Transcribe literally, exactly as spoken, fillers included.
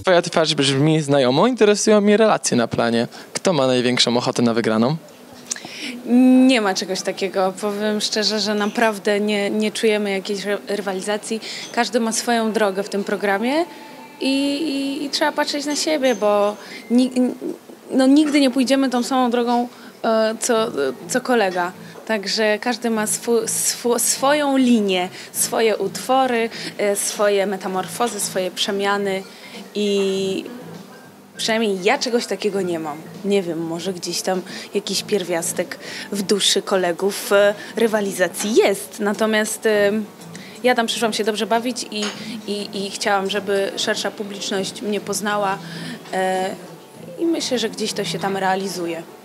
Twoja twarz brzmi znajomo, interesują mnie relacje na planie. Kto ma największą ochotę na wygraną? Nie ma czegoś takiego. Powiem szczerze, że naprawdę nie, nie czujemy jakiejś rywalizacji. Każdy ma swoją drogę w tym programie i, i, i trzeba patrzeć na siebie, bo ni, no, nigdy nie pójdziemy tą samą drogą e, co, co kolega. Także każdy ma swój, sw, swoją linię, swoje utwory, e, swoje metamorfozy, swoje przemiany i przynajmniej ja czegoś takiego nie mam. Nie wiem, może gdzieś tam jakiś pierwiastek w duszy kolegów e, rywalizacji jest. Natomiast e, ja tam przyszłam się dobrze bawić i, i, i chciałam, żeby szersza publiczność mnie poznała e, i myślę, że gdzieś to się tam realizuje.